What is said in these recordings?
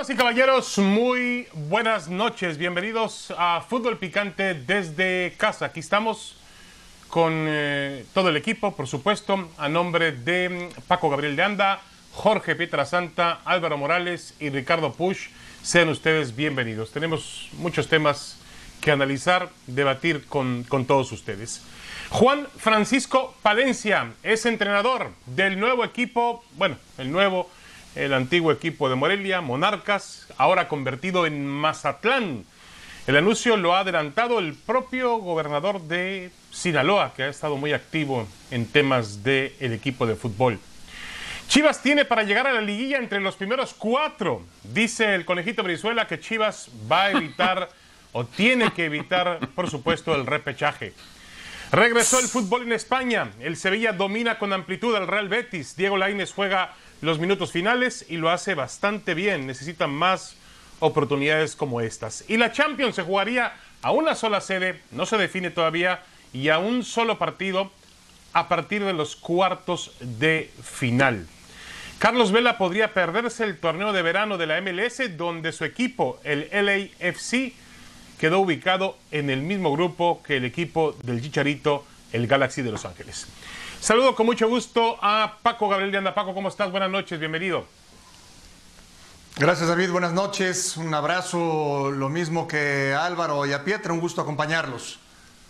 Damas y caballeros, muy buenas noches. Bienvenidos a Fútbol Picante desde casa. Aquí estamos con todo el equipo, por supuesto, a nombre de Paco Gabriel de Anda, Jorge Pietrasanta, Álvaro Morales y Ricardo Puch. Sean ustedes bienvenidos. Tenemos muchos temas que analizar, debatir con todos ustedes. Juan Francisco Palencia es entrenador del nuevo equipo, el antiguo equipo de Morelia, Monarcas, ahora convertido en Mazatlán. El anuncio lo ha adelantado el propio gobernador de Sinaloa, que ha estado muy activo en temas del equipo de fútbol. Chivas tiene para llegar a la liguilla entre los primeros 4. Dice el Conejito Brizuela que Chivas va a evitar o tiene que evitar, por supuesto, el repechaje. Regresó el fútbol en España. El Sevilla domina con amplitud al Real Betis. Diego Lainez juega los minutos finales y lo hace bastante bien. Necesitan más oportunidades como estas. Y la Champions se jugaría a una sola sede, no se define todavía, y a un solo partido a partir de los cuartos de final. Carlos Vela podría perderse el torneo de verano de la MLS, donde su equipo, el LAFC, quedó ubicado en el mismo grupo que el equipo del Chicharito, el Galaxy de Los Ángeles. Saludo con mucho gusto a Paco Gabriel de Anda. Paco, ¿cómo estás? Buenas noches, bienvenido. Gracias, David, buenas noches. Un abrazo, lo mismo que a Álvaro y a Pietra, un gusto acompañarlos.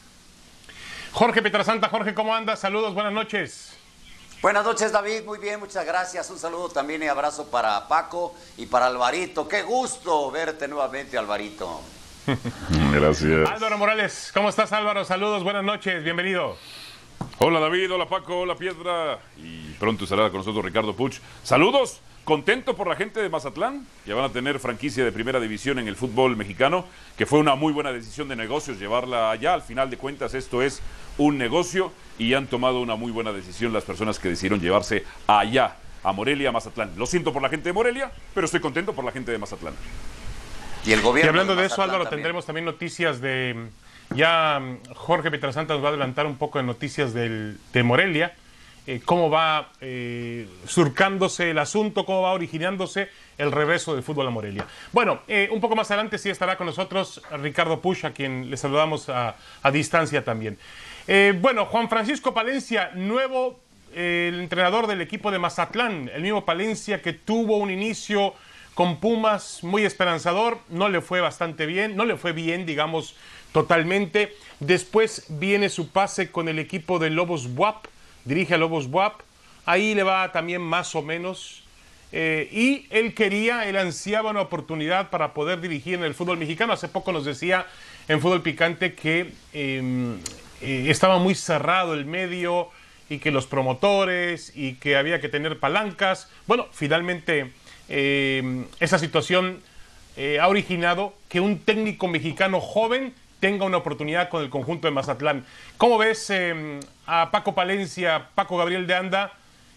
Jorge Pietrasanta, Jorge, ¿cómo andas? Saludos, buenas noches. Buenas noches, David, muy bien, muchas gracias. Un saludo también y abrazo para Paco y para Alvarito. Qué gusto verte nuevamente, Alvarito. Gracias. Álvaro Morales, ¿cómo estás, Álvaro? Saludos, buenas noches, bienvenido. Hola David, hola Paco, hola Piedra y pronto estará con nosotros Ricardo Puch. Saludos, contento por la gente de Mazatlán, que van a tener franquicia de primera división en el fútbol mexicano, que fue una muy buena decisión de negocios llevarla allá. Al final de cuentas esto es un negocio y han tomado una muy buena decisión las personas que decidieron llevarse allá, a Morelia, a Mazatlán. Lo siento por la gente de Morelia, pero estoy contento por la gente de Mazatlán. Y el gobierno. Y hablando de eso, Mazatlán Álvaro, también. tendremos también noticias de... Ya Jorge Pietrasanta nos va a adelantar un poco de noticias de Morelia, cómo va surcándose el asunto, cómo va originándose el regreso del fútbol a Morelia. Bueno, un poco más adelante sí estará con nosotros Ricardo Puch, a quien le saludamos a distancia también. Juan Francisco Palencia, nuevo el entrenador del equipo de Mazatlán, el mismo Palencia que tuvo un inicio con Pumas muy esperanzador, no le fue bastante bien, no le fue bien, digamos, totalmente. Después viene su pase con el equipo de Lobos BUAP, dirige a Lobos BUAP, ahí le va también más o menos. Y él ansiaba una oportunidad para poder dirigir en el fútbol mexicano. Hace poco nos decía en Fútbol Picante que estaba muy cerrado el medio y que los promotores y que había que tener palancas. Bueno, finalmente esa situación ha originado que un técnico mexicano joven tenga una oportunidad con el conjunto de Mazatlán. ¿Cómo ves a Paco Palencia, Paco Gabriel de Anda?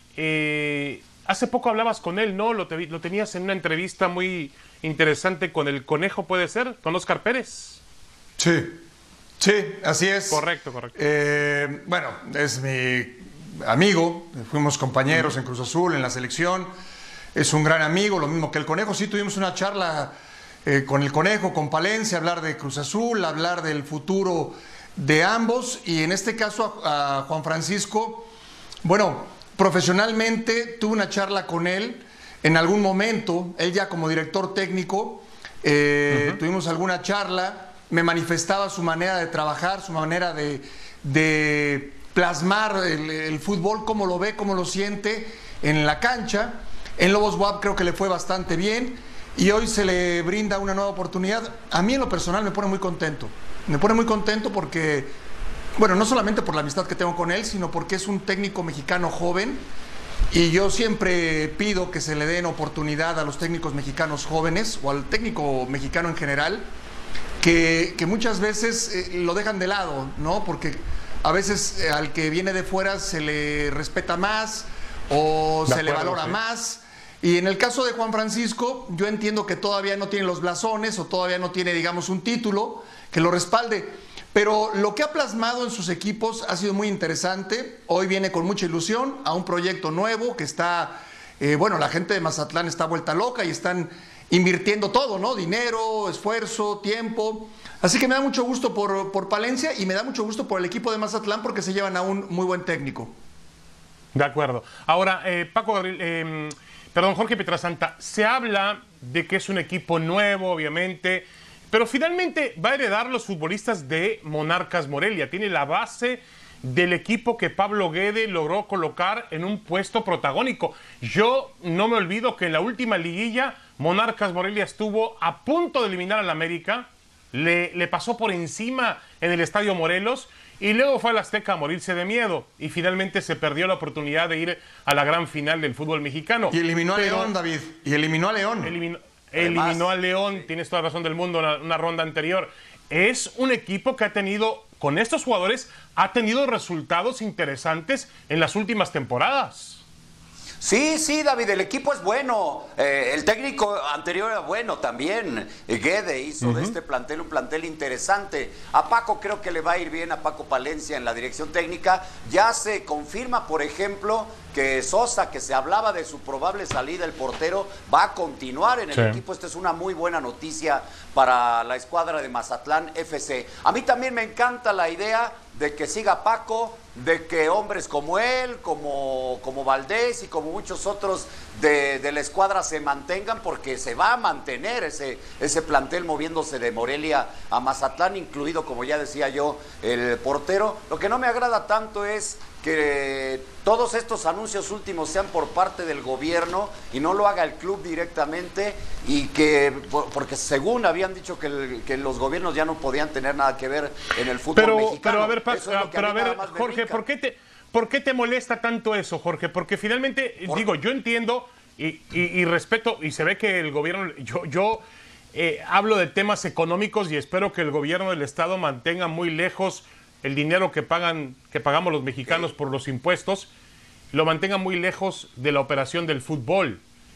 Hace poco hablabas con él, ¿no? Lo tenías en una entrevista muy interesante con el Conejo, ¿puede ser? ¿Con Óscar Pérez? Sí, así es. Correcto. Es mi amigo, fuimos compañeros en Cruz Azul, en la selección. Es un gran amigo, lo mismo que el Conejo. Sí, tuvimos una charla con el Conejo, con Palencia, hablar de Cruz Azul, hablar del futuro de ambos. Y en este caso a Juan Francisco, profesionalmente tuve una charla con él en algún momento, él ya como director técnico, tuvimos alguna charla, me manifestaba su manera de trabajar, su manera de plasmar el fútbol, cómo lo ve, cómo lo siente en la cancha. En Lobos BUAP creo que le fue bastante bien y hoy se le brinda una nueva oportunidad. A mí en lo personal me pone muy contento. Me pone muy contento porque, no solamente por la amistad que tengo con él, sino porque es un técnico mexicano joven y yo siempre pido que se le den oportunidad a los técnicos mexicanos jóvenes o al técnico mexicano en general, que muchas veces lo dejan de lado, ¿no? Porque a veces al que viene de fuera se le respeta más o se le valora más. Y en el caso de Juan Francisco, yo entiendo que todavía no tiene los blasones o todavía no tiene, digamos, un título que lo respalde. Pero lo que ha plasmado en sus equipos ha sido muy interesante. Hoy viene con mucha ilusión a un proyecto nuevo que está, la gente de Mazatlán está vuelta loca y están invirtiendo todo, ¿no? Dinero, esfuerzo, tiempo. Así que me da mucho gusto por Palencia y me da mucho gusto por el equipo de Mazatlán porque se llevan a un muy buen técnico. De acuerdo. Ahora, Paco Gabriel, perdón, Jorge Pietrasanta, se habla de que es un equipo nuevo, obviamente, pero finalmente va a heredar los futbolistas de Monarcas Morelia. Tiene la base del equipo que Pablo Guede logró colocar en un puesto protagónico. Yo no me olvido que en la última liguilla Monarcas Morelia estuvo a punto de eliminar al América, le pasó por encima en el Estadio Morelos y luego fue al Azteca a morirse de miedo y finalmente se perdió la oportunidad de ir a la gran final del fútbol mexicano. Y eliminó a León, David, y eliminó a León. Eliminó a León, tienes toda la razón del mundo, una ronda anterior. Es un equipo que ha tenido, con estos jugadores, ha tenido resultados interesantes en las últimas temporadas. Sí, sí, David, el equipo es bueno. El técnico anterior era bueno también. Guede hizo de este plantel un plantel interesante. A Paco creo que le va a ir bien, a Paco Palencia en la dirección técnica. Ya se confirma, por ejemplo, que Sosa, que se hablaba de su probable salida, el portero, va a continuar en el equipo. Esta es una muy buena noticia para la escuadra de Mazatlán FC. A mí también me encanta la idea de que siga Paco, de que hombres como él, como Valdés y como muchos otros de la escuadra se mantengan, porque se va a mantener ese plantel moviéndose de Morelia a Mazatlán, incluido, como ya decía yo, el portero. Lo que no me agrada tanto es que todos estos anuncios últimos sean por parte del gobierno y no lo haga el club directamente, y que porque según habían dicho que los gobiernos ya no podían tener nada que ver en el fútbol mexicano. Pero a ver, Jorge, ¿por qué te molesta tanto eso, Jorge? Porque finalmente, digo, yo entiendo y respeto, y se ve que el gobierno, yo hablo de temas económicos y espero que el gobierno del estado mantenga muy lejos el dinero que pagamos los mexicanos por los impuestos, lo mantenga muy lejos de la operación del fútbol.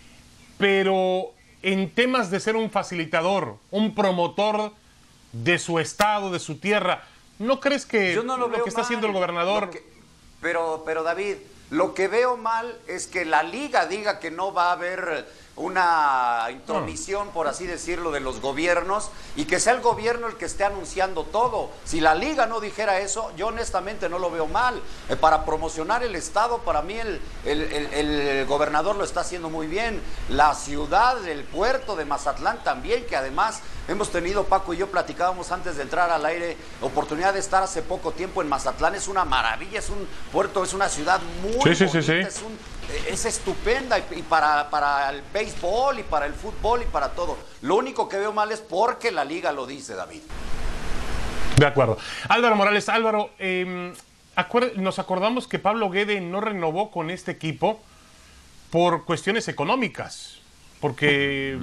Pero en temas de ser un facilitador, un promotor de su estado, de su tierra, ¿no crees que lo que está haciendo el gobernador... Pero David, lo que veo mal es que la liga diga que no va a haber una intromisión, por así decirlo, de los gobiernos, y que sea el gobierno el que esté anunciando todo. Si la liga no dijera eso, yo honestamente no lo veo mal. Para promocionar el estado, para mí el gobernador lo está haciendo muy bien. La ciudad, el puerto de Mazatlán también, que además hemos tenido, Paco y yo platicábamos antes de entrar al aire, oportunidad de estar hace poco tiempo en Mazatlán. Es una maravilla, es un puerto, es una ciudad muy bonita, es estupenda, y para el béisbol y para el fútbol y para todo. Lo único que veo mal es porque la liga lo dice, David. De acuerdo. Álvaro Morales, Álvaro, nos acordamos que Pablo Guede no renovó con este equipo por cuestiones económicas, porque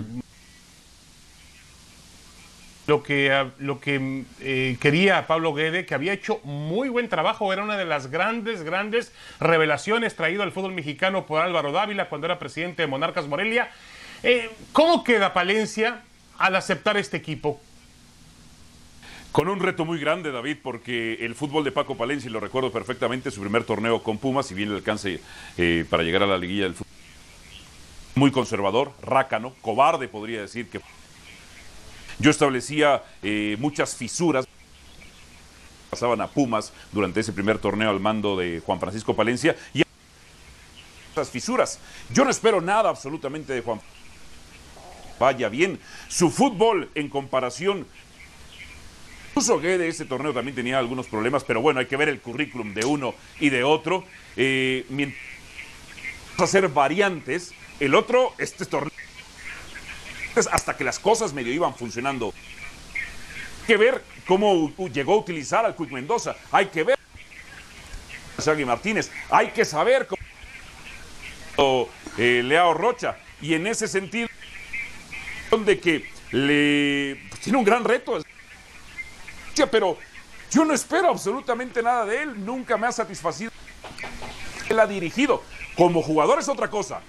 lo que quería Pablo Guede, que había hecho muy buen trabajo, era una de las grandes revelaciones traído al fútbol mexicano por Álvaro Dávila cuando era presidente de Monarcas Morelia. ¿Cómo queda Palencia al aceptar este equipo? Con un reto muy grande, David, porque el fútbol de Paco Palencia, y lo recuerdo perfectamente, su primer torneo con Pumas, si bien el alcance para llegar a la liguilla del fútbol, muy conservador, rácano, cobarde, podría decir que yo establecía muchas fisuras, pasaban a Pumas durante ese primer torneo al mando de Juan Francisco Palencia, y esas fisuras. Yo no espero nada absolutamente de Juan. Vaya bien, su fútbol en comparación. Incluso Guede, ese torneo también tenía algunos problemas, pero bueno, hay que ver el currículum de uno y de otro. Mientras hacer variantes, el otro, este torneo, hasta que las cosas medio iban funcionando. Hay que ver cómo llegó a utilizar al Quick Mendoza. Hay que ver a Shaggy Martínez. Hay que saber cómo Leao Rocha. Y en ese sentido, de que tiene un gran reto. Pero yo no espero absolutamente nada de él. Nunca me ha satisfacido. Él ha dirigido. Como jugador es otra cosa.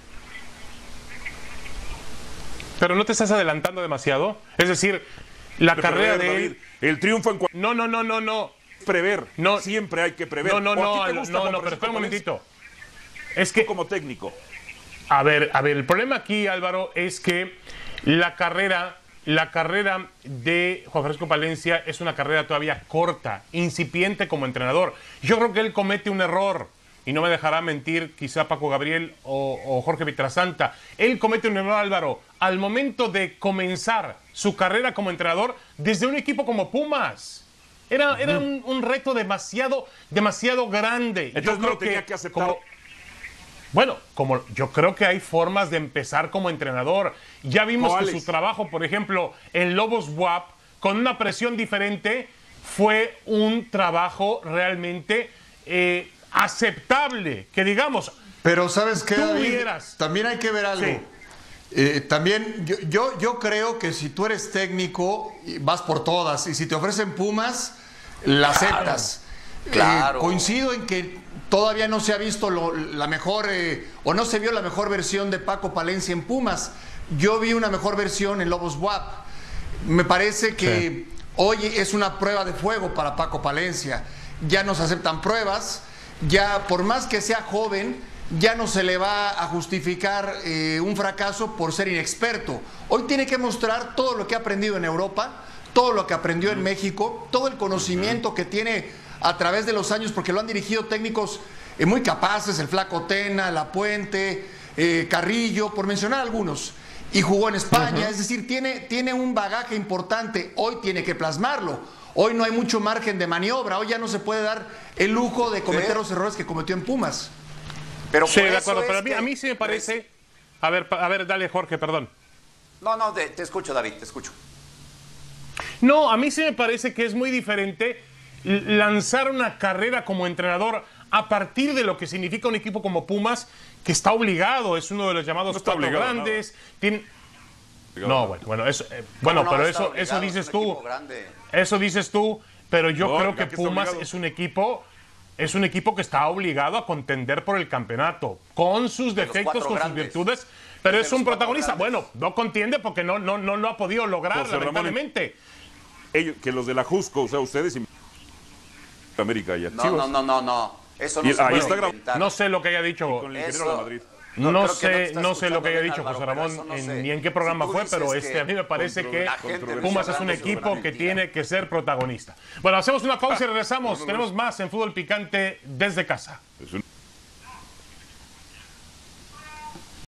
Pero no te estás adelantando demasiado. Es decir, la carrera de él... El triunfo en... No. Prever. No. Siempre hay que prever. No, pero espera un momentito. Es que... Como técnico. A ver, el problema aquí, Álvaro, es que La carrera de Juan Francisco Palencia es una carrera todavía corta, incipiente como entrenador. Yo creo que él comete un error, y no me dejará mentir quizá Paco Gabriel o Jorge Pietrasanta. Él comete un error, Álvaro, al momento de comenzar su carrera como entrenador desde un equipo como Pumas. Era un reto demasiado grande. Entonces no lo tenía que aceptar. Bueno, como yo creo que hay formas de empezar como entrenador. Ya vimos que su trabajo, por ejemplo, en Lobos WAP, con una presión diferente, fue un trabajo realmente aceptable, que digamos. Pero ¿sabes qué, David? Vieras. También hay que ver algo. Sí. También yo creo que si tú eres técnico, vas por todas. Y si te ofrecen Pumas, la aceptas. Claro. Coincido en que todavía no se ha visto la mejor, o no se vio la mejor versión de Paco Palencia en Pumas. Yo vi una mejor versión en Lobos WAP. Me parece que hoy es una prueba de fuego para Paco Palencia. Ya no se aceptan pruebas, ya por más que sea joven, ya no se le va a justificar un fracaso por ser inexperto. Hoy tiene que mostrar todo lo que ha aprendido en Europa, todo lo que aprendió en México, todo el conocimiento que tiene a través de los años, porque lo han dirigido técnicos muy capaces, el Flaco Tena, La Puente, Carrillo, por mencionar algunos, y jugó en España, es decir, tiene un bagaje importante, hoy tiene que plasmarlo, hoy no hay mucho margen de maniobra, hoy ya no se puede dar el lujo de cometer los errores que cometió en Pumas. Pero sí, de acuerdo, pero a mí sí me parece... A ver, dale Jorge, perdón. No, te escucho, David, te escucho. No, a mí sí me parece que es muy diferente lanzar una carrera como entrenador a partir de lo que significa un equipo como Pumas, que está obligado, es uno de los llamados cuatro grandes. Bueno, eso, pero eso dices tú. Eso dices tú, pero yo creo que Pumas es un equipo que está obligado a contender por el campeonato, con sus defectos, con sus virtudes, pero es un protagonista. Bueno, no contiende porque no ha podido lograr, lamentablemente. Ellos, que los de la Jusco, o sea, ustedes y América y Chivas. No. Eso no se ahí puede está inventar. No sé lo que haya dicho. Con el ingeniero de Madrid. No sé lo que haya dicho José Ramón ni en qué programa fue, pero a mí me parece que Pumas es un equipo que tiene que ser protagonista. Bueno, hacemos una pausa y regresamos. Tenemos más en Fútbol Picante desde casa.